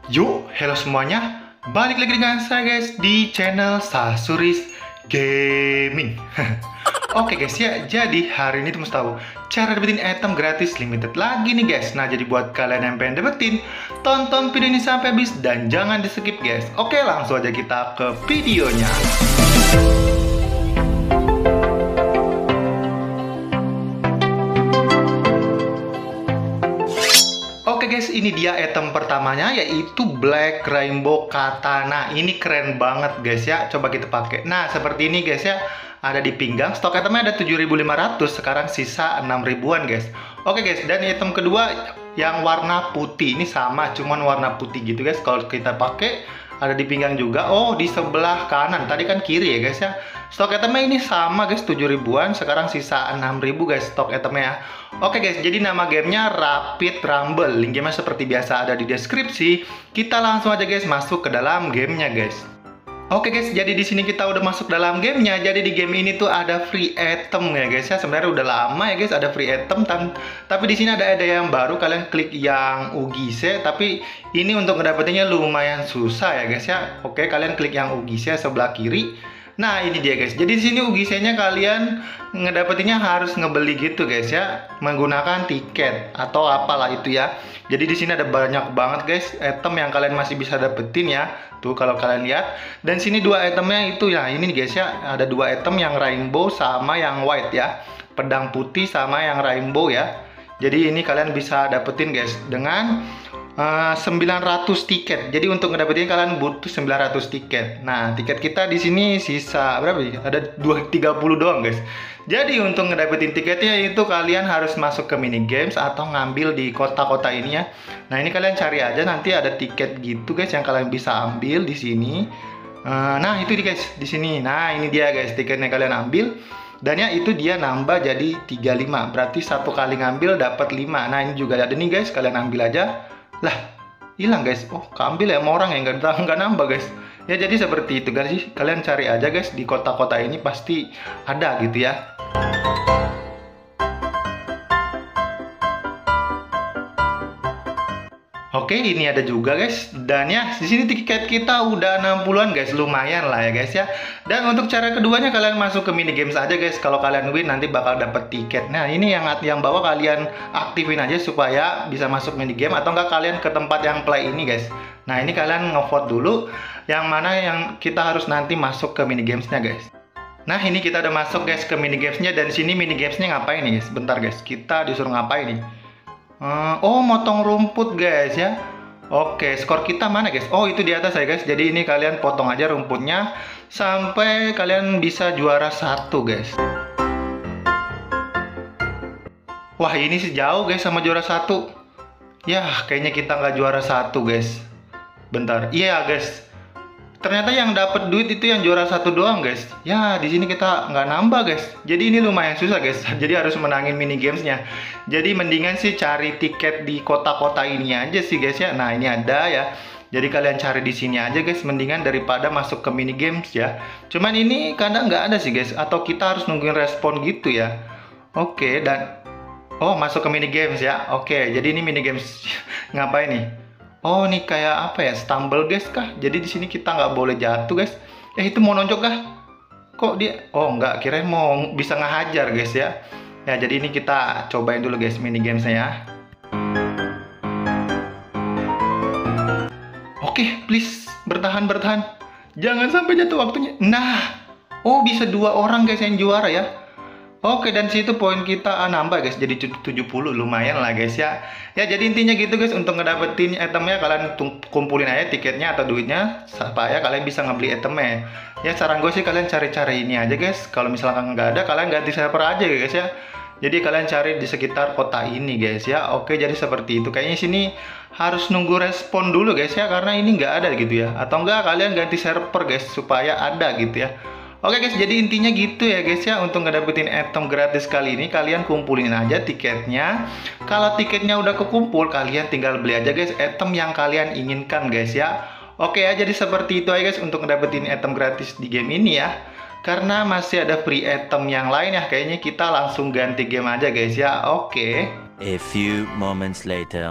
Yuk, hello semuanya. Balik lagi dengan saya guys di channel Sasuris Gaming. Oke guys ya, jadi hari ini tuh mesti tahu cara dapetin item gratis limited lagi nih guys. Nah, jadi buat kalian yang pengen dapetin, tonton video ini sampai habis dan jangan di skip guys. Oke, langsung aja kita ke videonya. Oke guys, ini dia item pertamanya yaitu Black Rainbow Katana. Ini keren banget guys ya. Coba kita pakai. Nah, seperti ini guys ya. Ada di pinggang. Stok itemnya ada 7.500, sekarang sisa 6.000-an guys. Oke guys, dan item kedua yang warna putih. Ini sama, cuman warna putih gitu guys. Kalau kita pakai ada di pinggang juga. Oh, di sebelah kanan. Tadi kan kiri ya guys ya. Stok itemnya ini sama guys, 7.000-an, sekarang sisa 6.000 guys stok itemnya ya. Oke guys, jadi nama gamenya Rapid Rumble. Link gamenya seperti biasa ada di deskripsi. Kita langsung aja guys masuk ke dalam gamenya guys. Oke guys, jadi di sini kita udah masuk dalam gamenya. Jadi di game ini tuh ada free item ya guys ya. Sebenarnya udah lama ya guys ada free item, tapi di sini ada yang baru. Kalian klik yang Ugise, tapi ini untuk ngedapetinnya lumayan susah ya guys ya. Oke, kalian klik yang Ugise sebelah kiri. Nah, ini dia guys. Jadi di sini Ugise-nya kalian ngedapetinnya harus ngebeli gitu guys ya, menggunakan tiket atau apalah itu ya. Jadi di sini ada banyak banget guys item yang kalian masih bisa dapetin ya. Tuh kalau kalian lihat. Dan sini dua itemnya itu ya. Ini guys ya, ada dua item yang rainbow sama yang white ya. Pedang putih sama yang rainbow ya. Jadi ini kalian bisa dapetin guys dengan 900 tiket. Jadi untuk ngedapetin kalian butuh 900 tiket. Nah, tiket kita di sini sisa berapa ya? Ada 230 doang, guys. Jadi untuk ngedapetin tiketnya itu kalian harus masuk ke mini games atau ngambil di kota-kota ini ya. Nah, ini kalian cari aja nanti ada tiket gitu, guys, yang kalian bisa ambil di sini. Nah, itu di guys, di sini. Nah, ini dia guys, tiketnya kalian ambil. Dan ya itu dia nambah jadi 35. Berarti satu kali ngambil dapat 5. Nah, ini juga ada nih guys, kalian ambil aja. Lah, hilang guys. Oh, keambil ya sama orang yang nggak nambah guys. Ya jadi seperti itu guys. Kalian cari aja guys di kota-kota ini pasti ada gitu ya. Oke, ini ada juga guys. Dan ya, di sini tiket kita udah 60-an guys, lumayan lah ya guys ya. Dan untuk cara keduanya kalian masuk ke mini games aja guys. Kalau kalian win nanti bakal dapet tiket. Nah, ini yang bawa kalian aktifin aja supaya bisa masuk mini game atau enggak kalian ke tempat yang play ini guys. Nah, ini kalian ngevote dulu yang mana yang kita harus nanti masuk ke mini gamesnya guys. Nah, ini kita udah masuk guys ke mini gamesnya dan sini mini gamesnya ngapain nih guys? Bentar guys, kita disuruh ngapain nih? Oh, motong rumput guys ya. Oke, skor kita mana guys? Oh, itu di atas ya guys. Jadi ini kalian potong aja rumputnya sampai kalian bisa juara 1 guys. Wah, ini sejauh guys sama juara 1. Yah, kayaknya kita nggak juara 1 guys. Bentar. Iya guys. Ternyata yang dapat duit itu yang juara 1 doang guys. Ya, di sini kita nggak nambah guys. Jadi ini lumayan susah guys. Jadi harus menangin mini gamesnya. Jadi mendingan sih cari tiket di kota-kota ini aja sih guys ya. Nah, ini ada ya. Jadi kalian cari di sini aja guys. Mendingan daripada masuk ke mini games ya. Cuman ini kadang nggak ada sih guys. Atau kita harus nungguin respon gitu ya. Oke, dan oh, masuk ke mini games ya. Oke, jadi ini mini games ngapain nih? Oh, ini kayak apa ya? Stumble guys kah? Jadi di sini kita nggak boleh jatuh guys. Itu mau nonjok kah? Kok dia? Oh, nggak. Kirain mau bisa ngehajar guys ya. Ya, jadi ini kita cobain dulu guys mini gamesnya ya. Oke, please bertahan. Jangan sampai jatuh waktunya. Nah, oh bisa 2 orang guys yang juara ya. Oke, dan situ poin kita nambah guys, jadi 70, lumayan lah guys ya. Ya, jadi intinya gitu guys, untuk ngedapetin itemnya kalian kumpulin aja tiketnya atau duitnya supaya kalian bisa ngebeli itemnya. Ya, saran gue sih kalian cari-cari ini aja guys. Kalau misalkan nggak ada, kalian ganti server aja guys ya. Jadi kalian cari di sekitar kota ini guys ya. Oke, jadi seperti itu. Kayaknya sini harus nunggu respon dulu guys ya, karena ini nggak ada gitu ya. Atau enggak kalian ganti server guys supaya ada gitu ya. Oke guys, jadi intinya gitu ya guys ya. Untuk ngedapetin item gratis kali ini kalian kumpulin aja tiketnya. Kalau tiketnya udah kekumpul, kalian tinggal beli aja guys item yang kalian inginkan guys ya. Oke ya, jadi seperti itu aja guys untuk ngedapetin item gratis di game ini ya. Karena masih ada free item yang lain ya, kayaknya kita langsung ganti game aja guys ya. Oke. A few moments later.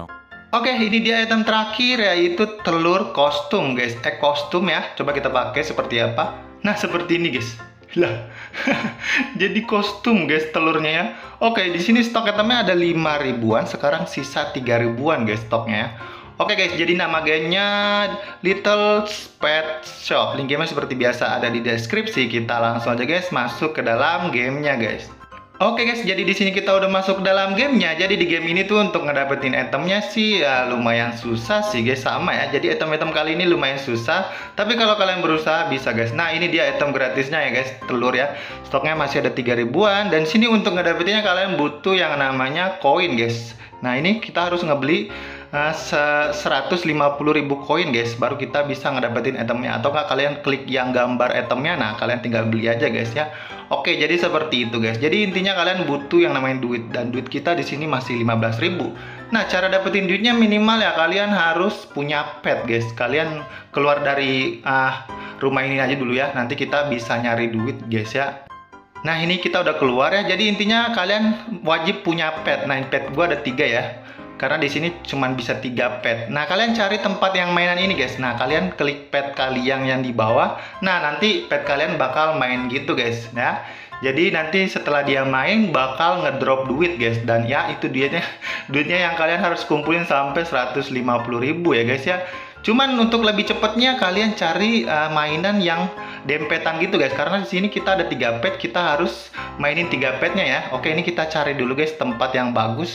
Oke, ini dia item terakhir yaitu telur kostum, guys. Kostum ya. Coba kita pakai seperti apa. Nah, seperti ini, guys. Lah. Jadi kostum, guys, telurnya ya. Oke, di sini stok itemnya ada 5 ribuan, sekarang sisa 3 ribuan, guys, stoknya ya. Oke, guys, jadi nama gamenya Little Pet Shop. Link gamenya seperti biasa ada di deskripsi. Kita langsung aja, guys, masuk ke dalam gamenya, guys. Oke guys, jadi di sini kita udah masuk dalam gamenya. Jadi di game ini tuh untuk ngedapetin itemnya sih ya lumayan susah sih guys, sama ya. Jadi item-item kali ini lumayan susah, tapi kalau kalian berusaha bisa guys. Nah ini dia item gratisnya ya guys, telur ya. Stoknya masih ada 3 ribuan dan sini untuk ngedapetinnya kalian butuh yang namanya koin guys. Nah ini kita harus ngebeli 150.000 koin guys, baru kita bisa ngedapetin itemnya. Atau nggak kalian klik yang gambar itemnya, nah kalian tinggal beli aja guys ya. Oke, jadi seperti itu guys. Jadi intinya kalian butuh yang namanya duit, dan duit kita di sini masih 15.000. Nah, cara dapetin duitnya minimal ya kalian harus punya pet guys. Kalian keluar dari rumah ini aja dulu ya. Nanti kita bisa nyari duit guys ya. Nah, ini kita udah keluar ya. Jadi intinya kalian wajib punya pet. Nah, pet gua ada 3 ya. Karena di sini cuma bisa 3 pet. Nah, kalian cari tempat yang mainan ini guys. Nah, kalian klik pet kalian yang di bawah. Nah, nanti pet kalian bakal main gitu guys ya. Jadi nanti setelah dia main bakal ngedrop duit guys. Dan ya itu duitnya yang kalian harus kumpulin sampai 150.000 ya guys ya. Cuman untuk lebih cepatnya kalian cari mainan yang dempetan gitu guys. Karena di sini kita ada 3 pet, kita harus mainin 3 petnya ya. Oke, ini kita cari dulu guys tempat yang bagus.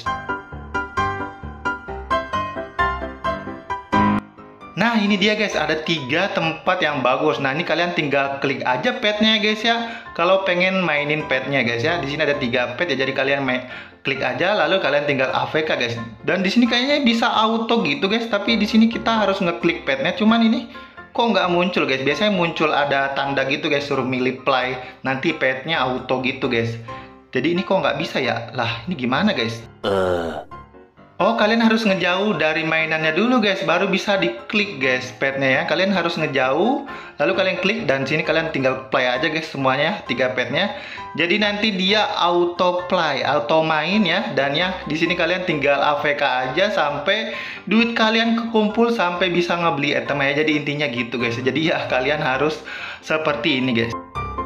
Nah ini dia guys, ada 3 tempat yang bagus. Nah ini kalian tinggal klik aja petnya guys ya. Kalau pengen mainin petnya guys ya, di sini ada 3 pet ya. Jadi kalian klik aja, lalu kalian tinggal AFK guys. Dan di sini kayaknya bisa auto gitu guys. Tapi di sini kita harus ngeklik petnya. Cuman ini kok nggak muncul guys. Biasanya muncul ada tanda gitu guys, suruh milih play. Nanti petnya auto gitu guys. Jadi ini kok nggak bisa ya? Lah ini gimana guys? Oh, kalian harus ngejauh dari mainannya dulu guys, baru bisa diklik guys petnya ya. Kalian harus ngejauh, lalu kalian klik dan sini kalian tinggal play aja guys semuanya 3 petnya. Jadi nanti dia auto play, auto main ya. Dan ya di sini kalian tinggal AFK aja sampai duit kalian kekumpul sampai bisa ngebeli item ya. Jadi intinya gitu guys. Jadi ya kalian harus seperti ini guys.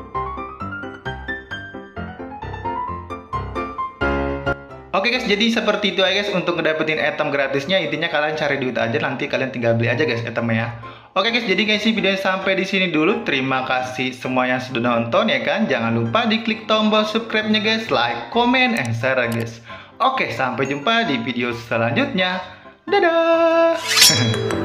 Oke guys, jadi seperti itu aja guys untuk ngedapetin item gratisnya. Intinya kalian cari duit aja, nanti kalian tinggal beli aja guys itemnya ya. Oke guys, jadi guys videonya sampai di sini dulu. Terima kasih semua yang sudah nonton ya kan. Jangan lupa diklik tombol subscribe-nya guys, like, comment, and share guys. Oke, sampai jumpa di video selanjutnya. Dadah.